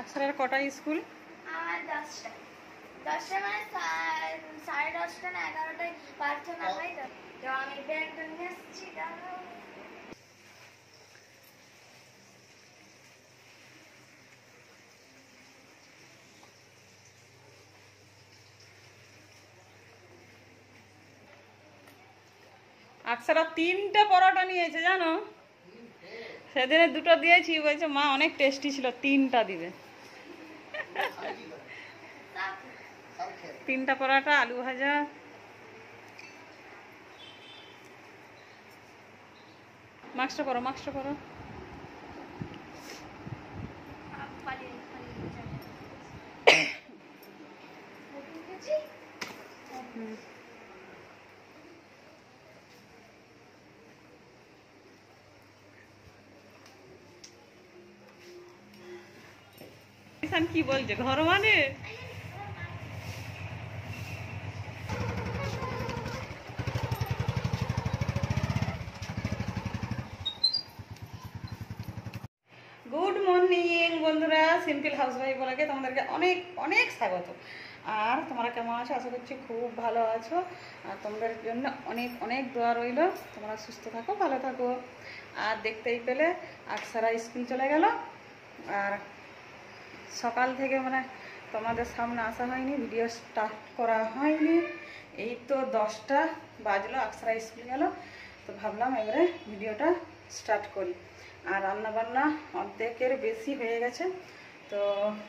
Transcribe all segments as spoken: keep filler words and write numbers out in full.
আকসারের কটায় স্কুল? আমার দশটা দশটা মানে সাড়ে দশটা না এগারোটায় প্রার্থনা হয়, তো তো আমি ব্যাগটা নিয়ে আসছি। আকসারা তিনটে পরোটা নিয়েছে জানো, সেদিনে দুটো দিয়েছি, বলছে মা অনেক টেস্টি ছিল, তিনটা দিবে। তিনটা পরোটা, আলু ভাজা, মাস্কটা পরো মাস্কটা পরো। কি বলছে ঘর মানে? গুড মর্নিং বন্ধুরা, সিম্পল হাউসওয়াইফ বলাকে তোমাদেরকে অনেক অনেক স্বাগত। আর তোমরা কেমন আছো? আশা করছি খুব ভালো আছো। আর তোমাদের জন্য অনেক অনেক দোয়া রইল, তোমরা সুস্থ থাকো, ভালো থাকো। আর দেখতেই পেলে আকসারা স্কুল চলে গেল, আর সকাল থেকে মানে তোমাদের সামনে আসা হয়নি, ভিডিও স্টার্ট করা হয়নি। এই তো দশটা বাজলো, আকসারা স্কুল গেল, তো ভাবলাম এবারে ভিডিওটা স্টার্ট করি। আর রান্নাবান্না অর্ধেকের বেশি হয়ে গেছে, তো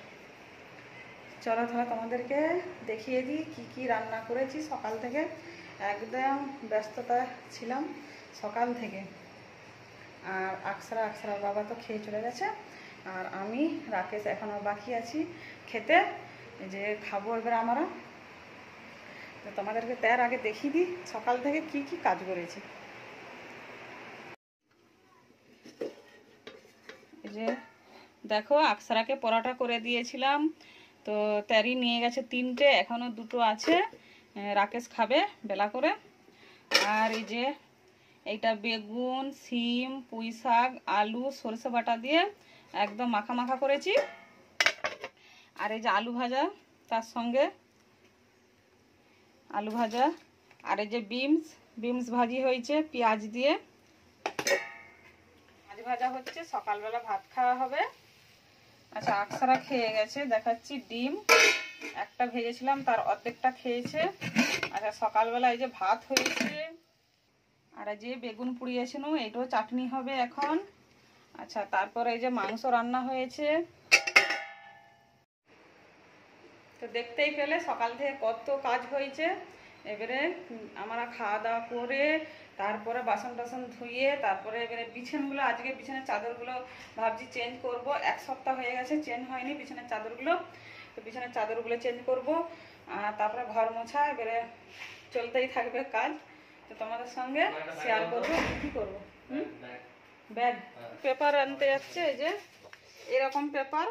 চলো তাহলে তোমাদেরকে দেখিয়ে দিই কি কি রান্না করেছি সকাল থেকে। একদম ব্যস্ততা ছিলাম সকাল থেকে। আর আকসারা আকসারার বাবা তো খেয়ে চলে গেছে, আর আমি রাকেশ এখনও বাকি আছি খেতে, যে খাবো এবার আমরা। তো তোমাদেরকে তার আগে দেখিয়ে দিই সকাল থেকে কি কি কাজ করেছি। এই যে দেখো, আকসারাকে পরোটা করে দিয়েছিলাম, তো তারই নিয়ে গেছে তিনটে, এখনও দুটো আছে, রাকেশ খাবে বেলা করে। আর এই যে এইটা বেগুন, সিম, পুঁই শাক, আলু, সরষে বাটা দিয়ে একদম মাখা মাখা করেছি। আর এই যে আলু ভাজা, তার সঙ্গে আলু ভাজা। আর এই যে বিমস বিমস ভাজি হয়েছে পেঁয়াজ দিয়ে, মাছ ভাজা হচ্ছে, সকালবেলা ভাত খাওয়া হবে। আচ্ছা, আকসারা খেয়ে গেছে, দেখাচ্ছি ডিম একটা ভেজেছিলাম, তার অর্ধেকটা খেয়েছে। আচ্ছা, সকালবেলা এই যে ভাত হয়েছে, আর এই যে বেগুন পুড়িয়েছিল, এটাও চাটনি হবে এখন। আচ্ছা, তারপরে এই যে মাংস রান্না হয়েছে। তো দেখতেই পেলে সকাল থেকে কত কাজ হয়েছে। এবারে আমরা খাওয়া দাওয়া করে তারপরে বাসন টাসন ধুয়ে তারপরে এবারে বিছানাগুলো, আজকে বিছানার চাদরগুলো ভাবছি চেঞ্জ করব। এক সপ্তাহ হয়ে গেছে চেঞ্জ হয়নি বিছানার চাদরগুলো, তো বিছানার চাদরগুলো চেঞ্জ করব। আর তারপরে ঘর মোছা, এবারে চলতেই থাকবে কাজ, তো তোমাদের সঙ্গে শেয়ার করবো কী করবো। হুম, ব্যাগ পেপার আনতে যাচ্ছে, এই যে এরকম পেপার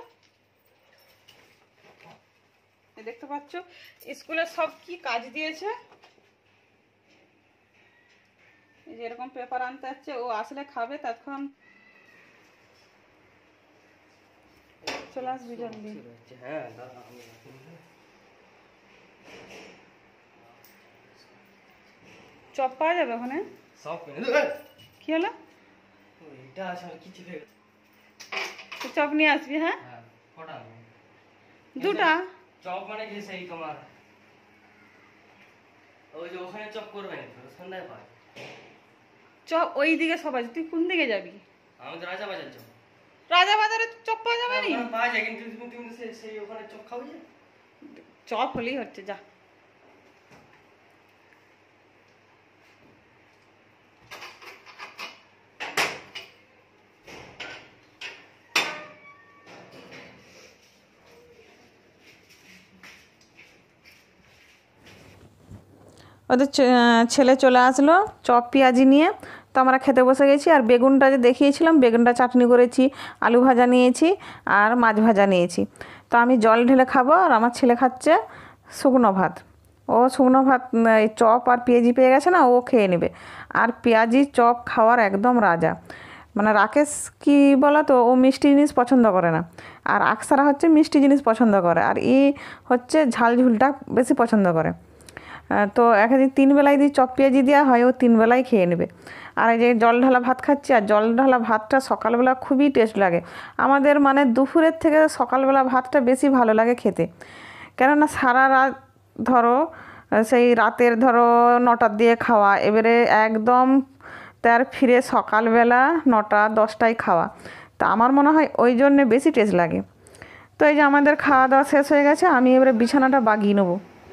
দেখতে পাচ্ছ, স্কুলে সব কি কাজ দিয়েছে। এই যে এরকম পেপার আনতে যাচ্ছে, ও আসলে খাবে, তখন চলে আসবি জলদি। চপ পাওয়া যাবে ওখানে? কি হলো? চপ নিয়ে আসবি? হ্যাঁ, দুটা চপ মানে যে সেই তোমার ওই যে ওখানে চপ করবে না তো সন্ধ্যায় পায় চপ ওই দিকে সবাই। তুই কোন দিকে যাবি? আমি তো রাজা বাজার চপ। রাজা বাজারে চপ পাওয়া যাবে না? পাওয়া যায়, কিন্তু তুমি তুমি সেই ওখানে চপ খাও যে। চপ হলেই হচ্ছে, যা। ওদের ছেলে চলে আসলো চপ পেঁয়াজি নিয়ে, তো আমরা খেতে বসে গেছি। আর বেগুনটা যে দেখিয়েছিলাম, বেগুনটা চাটনি করেছি, আলু ভাজা নিয়েছি, আর মাছ ভাজা নিয়েছি। তো আমি জল ঢেলে খাবো, আর আমার ছেলে খাচ্ছে শুকনো ভাত। ও শুকনো ভাত, এই চপ আর পেঁয়াজি পেয়ে গেছে না, ও খেয়ে নেবে। আর পেঁয়াজি চপ খাওয়ার একদম রাজা। মানে রাকেশ কি বলো তো, ও মিষ্টি জিনিস পছন্দ করে না, আর আকসারা হচ্ছে মিষ্টি জিনিস পছন্দ করে, আর ই হচ্ছে ঝাল ঝুলটা বেশি পছন্দ করে। তো একদিন তিন বেলায় যদি চপ পেঁয়াজি দেওয়া হয় ও তিন বেলায় খেয়ে নেবে। আর এই যে জল ঢালা ভাত খাচ্ছি, আর জল ঢালা ভাতটা সকালবেলা খুবই টেস্ট লাগে আমাদের, মানে দুপুরের থেকে সকালবেলা ভাতটা বেশি ভালো লাগে খেতে। কেননা সারা রাত ধরো সেই রাতের ধরো নটার দিয়ে খাওয়া, এবারে একদম তার ফিরে সকালবেলা নটা দশটায় খাওয়া, তা আমার মনে হয় ওই জন্যে বেশি টেস্ট লাগে। তো এই যে আমাদের খাওয়া দাওয়া শেষ হয়ে গেছে, আমি এবারে বিছানাটা বাগিয়ে নেবো।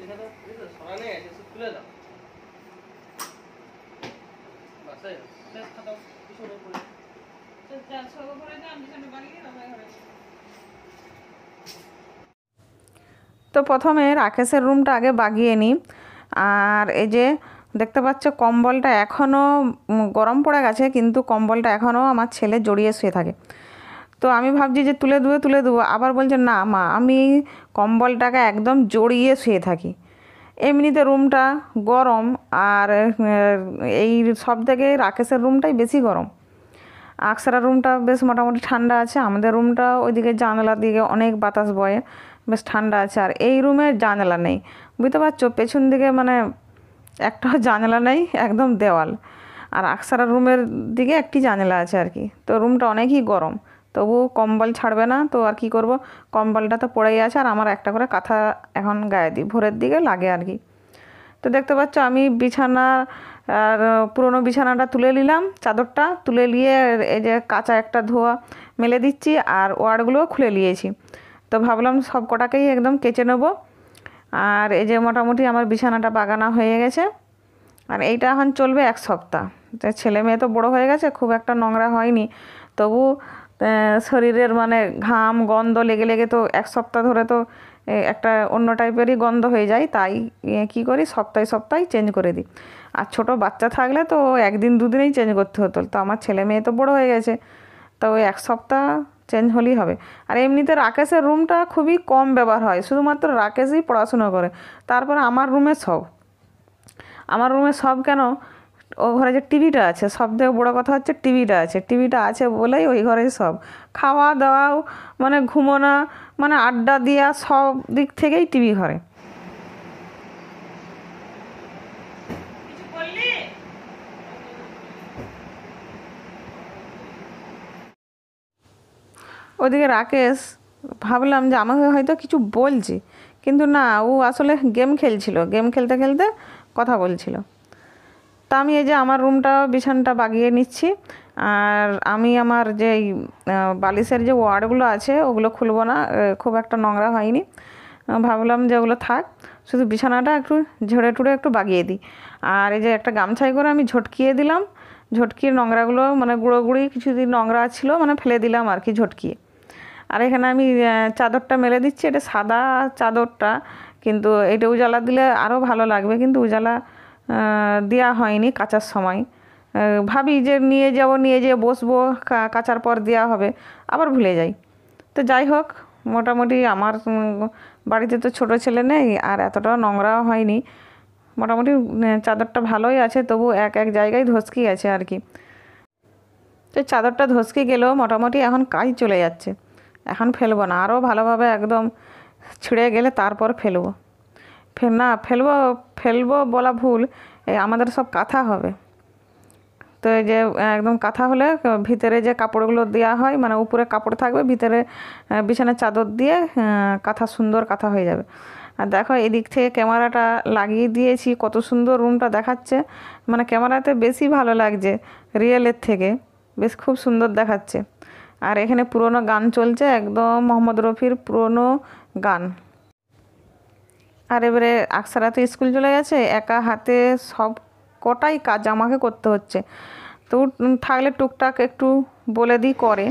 তো প্রথমে রাকেশের রুমটা আগে বাগিয়ে নিই। আর এই যে দেখতে পাচ্ছ কম্বলটা এখনও গরম পড়ে গেছে, কিন্তু কম্বলটা এখনও আমার ছেলে জড়িয়ে শুয়ে থাকে। তো আমি ভাবছি যে তুলে দেবো তুলে দেবো, আবার বলছে না মা আমি কম্বলটাকে একদম জড়িয়ে শুয়ে থাকি। এমনিতে রুমটা গরম, আর এই সব থেকে রাকেশের রুমটাই বেশি গরম। আকসারা রুমটা বেশ মোটামুটি ঠান্ডা আছে, আমাদের রুমটা ওইদিকে জানালার দিকে অনেক বাতাস বয়, বেশ ঠান্ডা আছে। আর এই রুমে জানালা নেই, বুঝতে পারছো, পেছন দিকে মানে একটাও জানালা নেই, একদম দেওয়াল। আর আকসারা রুমের দিকে একটি জানালা আছে আর কি। তো রুমটা অনেকই গরম, তবু কম্বল ছাড়বে না, তো আর কি করব, কম্বলটা তো পড়েই আছে, আর আমার একটা করে কাঁথা এখন গায়ে দিই, ভোরের দিকে লাগে আর কি। তো দেখতে পাচ্ছ আমি বিছানা আর পুরনো বিছানাটা তুলে নিলাম, চাদরটা তুলে নিয়ে এই যে কাঁচা একটা ধোয়া মেলে দিচ্ছি, আর ওয়ারগুলোও খুলে নিয়েছি। তো ভাবলাম সব কটাকেই একদম কেচে নেব। আর এই যে মোটামুটি আমার বিছানাটা বাগানো হয়ে গেছে, আর এইটা এখন চলবে এক সপ্তাহ। তো ছেলে মেয়ে তো বড়ো হয়ে গেছে, খুব একটা নোংরা হয়নি, তবু শরীরের মানে ঘাম গন্ধ লেগে লেগে তো এক সপ্তাহ ধরে তো একটা অন্য টাইপেরই গন্ধ হয়ে যায়, তাই কি করি সপ্তাহে সপ্তাহে চেঞ্জ করে দিই। আর ছোট বাচ্চা থাকলে তো একদিন দুদিনেই চেঞ্জ করতে হতো, তো আমার ছেলে মেয়ে তো বড়ো হয়ে গেছে, তো ওই এক সপ্তাহ চেঞ্জ হলেই হবে। আর এমনিতে রাকেশের রুমটা খুবই কম ব্যবহার হয়, শুধুমাত্র রাকেশই পড়াশুনো করে, তারপর আমার রুমে সব আমার রুমে সব কেন, ও ঘরে যে টিভিটা আছে, সব থেকে বড়ো কথা হচ্ছে টিভিটা আছে, টিভিটা আছে বলেই ওই ঘরেই সব খাওয়া দাওয়াও মানে ঘুমোনা মানে আড্ডা দেওয়া সব দিক থেকেই টিভি ঘরে। ওদিকে রাকেশ ভাবলাম যে আমাকে হয়তো কিছু বলছে, কিন্তু না, ও আসলে গেম খেলছিল, গেম খেলতে খেলতে কথা বলছিল। তা আমি এই যে আমার রুমটা বিছানাটা বাগিয়ে নিচ্ছি, আর আমি আমার যে বালিশের যে ওয়ার্ডগুলো আছে ওগুলো খুলবো না, খুব একটা নোংরা হয়নি, ভাবলাম যে ওগুলো থাক, শুধু বিছানাটা একটু ঝেড়ে টুড়ে একটু বাগিয়ে দিই। আর এই যে একটা গামছাই করে আমি ঝটকিয়ে দিলাম, ঝটকিয়ে নোংরাগুলো মানে গুঁড়ো গুঁড়ি কিছুদিন নোংরা ছিল মানে ফেলে দিলাম আর কি ঝটকিয়ে। আর এখানে আমি চাদরটা মেলে দিচ্ছি, এটা সাদা চাদরটা, কিন্তু এটা উজালা দিলে আরও ভালো লাগবে, কিন্তু উজালা দেওয়া হয়নি কাচার সময়, ভাবি যে নিয়ে যাব নিয়ে যেয়ে বসবো কাচার পর দেওয়া হবে, আবার ভুলে যাই। তো যাই হোক, মোটামুটি আমার বাড়িতে তো ছোটো ছেলে নেই, আর এতটাও নোংরাও হয়নি, মোটামুটি চাদরটা ভালোই আছে, তবু এক এক জায়গায় ধসকি আছে আর কি। তো চাদরটা ধসকে গেলেও মোটামুটি এখন কাজ চলে যাচ্ছে, এখন ফেলবো না, আরও ভালোভাবে একদম ছিঁড়ে গেলে তারপর ফেলবো। ফের না ফেলবো ফেলবো বলা ভুল, আমাদের সব কাঁথা হবে। তো এই যে একদম কাঁথা হলে ভিতরে যে কাপড়গুলো দেওয়া হয়, মানে উপরে কাপড় থাকবে, ভিতরে বিছানার চাদর দিয়ে কাঁথা, সুন্দর কাঁথা হয়ে যাবে। আর দেখো এদিক থেকে ক্যামেরাটা লাগিয়ে দিয়েছি, কত সুন্দর রুমটা দেখাচ্ছে, মানে ক্যামেরাতে বেশি ভালো লাগছে রিয়েলের থেকে, বেশ খুব সুন্দর দেখাচ্ছে। আর এখানে পুরনো গান চলছে, একদম মোহাম্মদ রফির পুরনো গান। আর এবারে আকসারা তো স্কুল চলে গেছে, একা হাতে সব কটাই কাজ আমাকে করতে হচ্ছে, তো থাকলে টুকটাক একটু বলে দিই করে।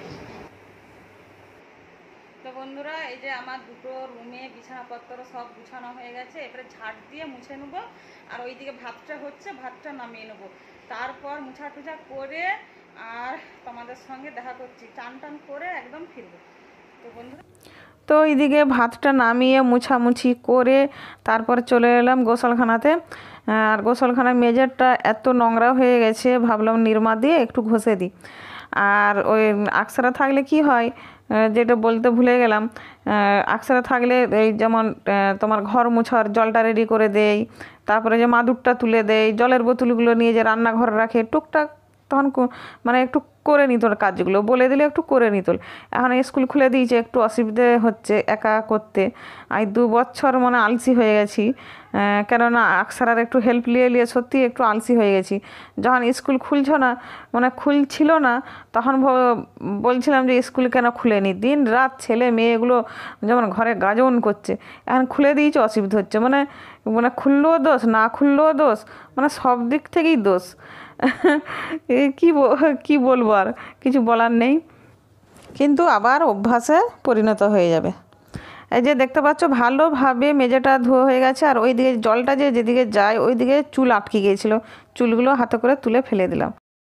তো বন্ধুরা এই যে আমার দুটো রুমে বিছানাপত্র সব গুছানো হয়ে গেছে, এবারে ঝাড় দিয়ে মুছে নেবো, আর ওইদিকে ভাতটা হচ্ছে, ভাতটা নামিয়ে নেবো, তারপর মুছা টুছা করে আর তোমাদের সঙ্গে দেখা করছি, টান টান করে একদম ফিরবো। তো বন্ধুরা তো এইদিকে ভাতটা নামিয়ে মুছামুছি করে তারপর চলে এলাম গোসলখানাতে। আর গোসলখানার মেঝেটা এত নোংরা হয়ে গেছে, ভাবলাম নিরমা দিয়ে একটু ঘষে দিই। আর ওই আকসারা থাকলে কি হয়, যেটা বলতে ভুলে গেলাম, আকসারা থাকলে এই যেমন তোমার ঘর মুছার জলটা রেডি করে দেই, তারপরে যে মাদুরটা তুলে দেয়, জলের বোতলগুলো নিয়ে যে রান্নাঘরে রাখে, টুকটাক তখন মানে একটু করে নিত কাজগুলো, বলে দিলে একটু করে নিত। এখন স্কুল খুলে দিয়েছে, একটু অসুবিধে হচ্ছে একা করতে। আমি দু বছর মানে আলসি হয়ে গেছি, কেননা আকসারার একটু হেল্প নিয়ে নিয়ে সত্যি একটু আলসি হয়ে গেছি। যখন স্কুল খুলছ না মানে খুলছিল না, তখন বলছিলাম যে স্কুল কেন খুলেনি, দিন রাত ছেলে মেয়েগুলো যেমন ঘরে গাজন করছে। এখন খুলে দিয়েছে, অসুবিধা হচ্ছে, মানে মানে খুললেও দোষ, না খুললেও দোষ, মানে সব দিক থেকেই দোষ। কি কি বলবো, আর কিছু বলার নেই, কিন্তু আবার অভ্যাসে পরিণত হয়ে যাবে। এই যে দেখতে পাচ্ছ ভালোভাবে মেঝেটা ধোয়া হয়ে গেছে, আর ওই দিকে জলটা যে যেদিকে যায় ওই দিকে চুল আটকে গিয়েছিল, চুলগুলো হাতে করে তুলে ফেলে দিলাম।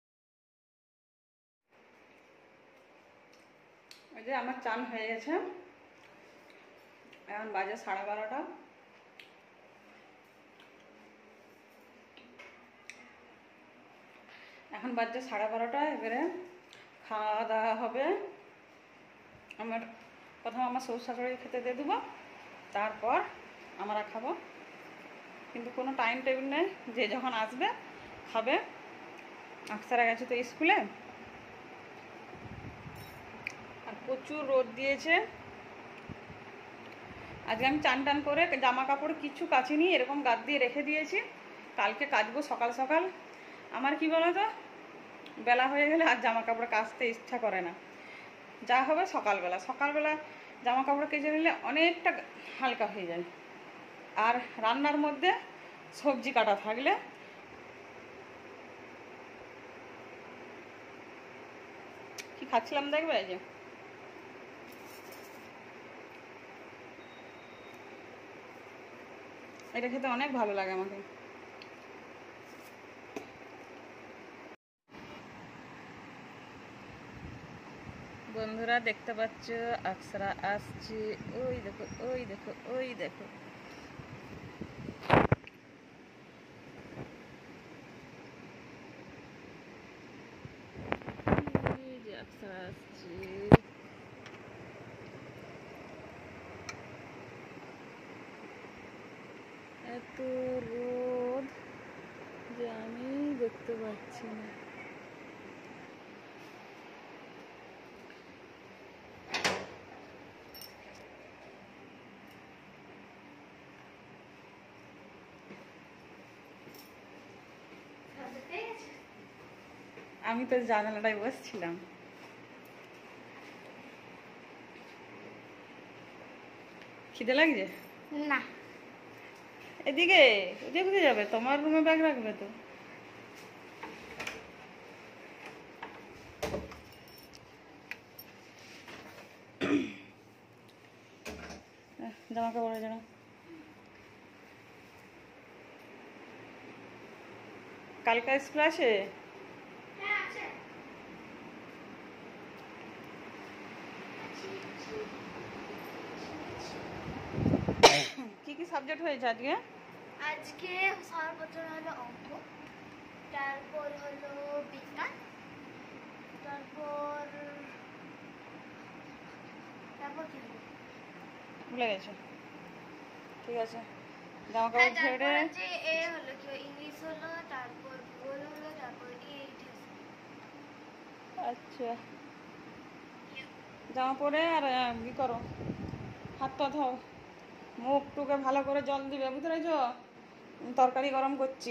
ওই যে আমার চান হয়ে গেছে, এখন বাজে সাড়ে বারোটা। এখন বাজছে সাড়ে বারোটা, এবারে খাওয়া দাওয়া হবে। আমার প্রথম আমার শ্বশুর শাশুড়ি খেতে দিয়ে দেবো, তারপর আমরা খাবো, কিন্তু কোনো টাইম টেবিল নেই, যে যখন আসবে খাবে। আকসারা গেছে তো স্কুলে, আর প্রচুর রোদ দিয়েছে। আজকে আমি চান টান করে জামা কাপড় কিছু কাচিনি, এরকম গাদ দিয়ে রেখে দিয়েছি, কালকে কাচবো সকাল সকাল। আমার কি বলো তো, বেলা হয়ে গেলে আর জামা কাপড় কাচতে ইচ্ছা করে না, যা হবে সকালবেলা। সকালবেলা জামা কাপড় কেচে নিলে অনেকটা হালকা হয়ে যায়। আর রান্নার মধ্যে সবজি কাটা থাকলে কি খাচ্ছিলাম দেখবে, এই যে এটা খেতে অনেক ভালো লাগে আমাকে। বন্ধুরা দেখতে পাচ্ছ আকসারা আসছে, ওই দেখো ওই দেখো ওই দেখো। আকসারা আসছে, এত রোদ যে আমি দেখতে পাচ্ছি না। আমি তো জানালাটায় বসছিলাম। খিদে লাগছে না, এদিকে এদিকে কোথায় যাবে, তোমার রুমে ব্যাগ রাখবে তো। জামা কাপড় যেন কালকে স্কুল আছে। কি কি সাবজেক্ট হয়েছে আজকে? আজকে সর্বপ্রথম হলো অঙ্ক, তারপর হলো বিজ্ঞান, তারপর তারপর কি হলো ভুলে গেছে। ঠিক আছে, জামা কাপড় ছেড়ে যে এ হলো কি ইংলিশ হলো, তারপর ভূগোল হলো, তারপর ইতিহাস। আচ্ছা, জামা পরে আর কি করো, হাত পা ধোও, মুখ টুকে ভালো করে জল দিবে, বুঝতে পেরেছ? তরকারি গরম করছি।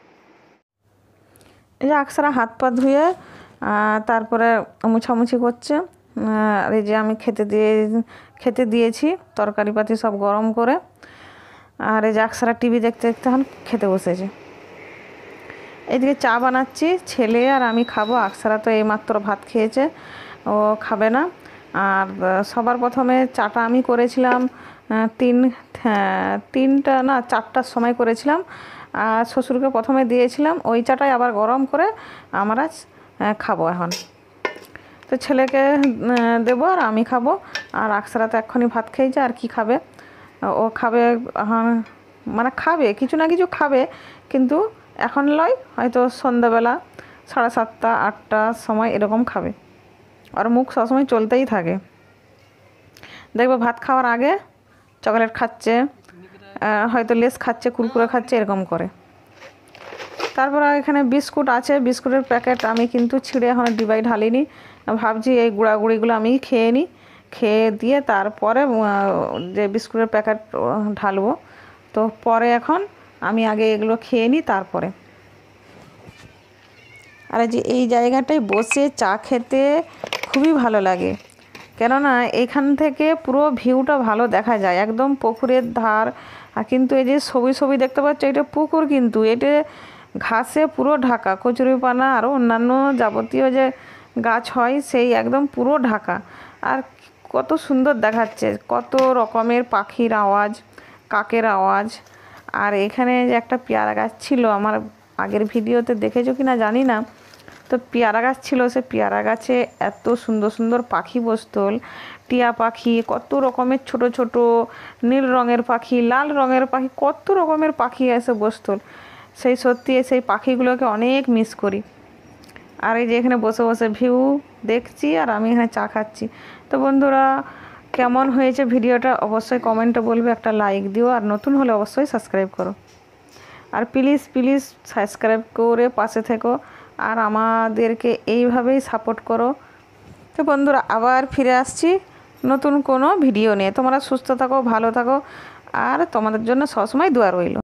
এই যে আকসারা হাত পা ধুয়ে তারপরে মুছামুছি করছে, আর এই যে আমি খেতে দিয়ে খেতে দিয়েছি তরকারি পাতি সব গরম করে। আর এই যে আকসারা টিভি দেখতে দেখতে এখন খেতে বসেছে। এইদিকে চা বানাচ্ছি, ছেলে আর আমি খাবো। আকসারা তো এইমাত্র ভাত খেয়েছে, ও খাবে না। আর সবার প্রথমে চাটা আমি করেছিলাম তিন তিনটা না চারটার সময় করেছিলাম, আর শ্বশুরকে প্রথমে দিয়েছিলাম। ওই চাটাই আবার গরম করে আমরা খাবো এখন। তো ছেলেকে দেবো আর আমি খাবো। আর আকসারা তো এক্ষুনি ভাত খেয়েছে, আর কি খাবে, ও খাবে মানে খাবে কিছু না কিছু খাবে, কিন্তু এখন লয়, হয়তো সন্ধ্যাবেলা সাড়ে সাতটা আটটার সময় এরকম খাবে, আর মুখ সবসময় চলতেই থাকে। দেখবে ভাত খাওয়ার আগে চকলেট খাচ্ছে, হয়তো লেস খাচ্ছে, কুরকুরে খাচ্ছে, এরকম করে। তারপরে এখানে বিস্কুট আছে, বিস্কুটের প্যাকেট আমি কিন্তু ছিঁড়ে এখন ডিবাই ঢালিনি, ভাবছি এই গুঁড়াগুড়িগুলো আমি খেয়ে নিই, খেয়ে দিয়ে তারপরে যে বিস্কুটের প্যাকেট ঢালবো। তো পরে এখন আমি আগে এগুলো খেয়ে নিই তারপরে। আর যে এই জায়গাটায় বসে চা খেতে খুবই ভালো লাগে, কেননা এইখান থেকে পুরো ভিউটা ভালো দেখা যায়, একদম পুকুরের ধার। আর কিন্তু এই যে ছবি ছবি দেখতে পাচ্ছ, এটা পুকুর কিন্তু এটা ঘাসে পুরো ঢাকা, কচুরিপানা আরও অন্যান্য যাবতীয় যে গাছ হয় সেই একদম পুরো ঢাকা। আর কত সুন্দর দেখাচ্ছে, কত রকমের পাখির আওয়াজ, কাকের আওয়াজ। আর এখানে যে একটা পেয়ারা গাছ ছিল, আমার আগের ভিডিওতে দেখেছো কি না জানি না, তো পেয়ারা গাছ ছিল, সে পেয়ারা গাছে এত সুন্দর সুন্দর পাখি বসতল, টিয়া পাখি, কত রকমের ছোট ছোট নীল রঙের পাখি, লাল রঙের পাখি, কত রকমের পাখি এসে বসতল। সেই সত্যি সেই পাখিগুলোকে অনেক মিস করি। আর এই যে এখানে বসে বসে ভিউ দেখছি আর আমি এখানে চা খাচ্ছি। তো বন্ধুরা, কেমন হয়েছে ভিডিওটা অবশ্যই কমেন্টে বলবে, একটা লাইক দিও, আর নতুন হলে অবশ্যই সাবস্ক্রাইব করো। আর প্লিজ প্লিজ সাবস্ক্রাইব করে পাশে থেকো, আর আমাদেরকে এইভাবেই সাপোর্ট করো। তো বন্ধুরা, আবার ফিরে আসছি নতুন কোনো ভিডিও নিয়ে। তোমরা সুস্থ থাকো, ভালো থাকো, আর তোমাদের জন্য সবসময় দোয়া রইল।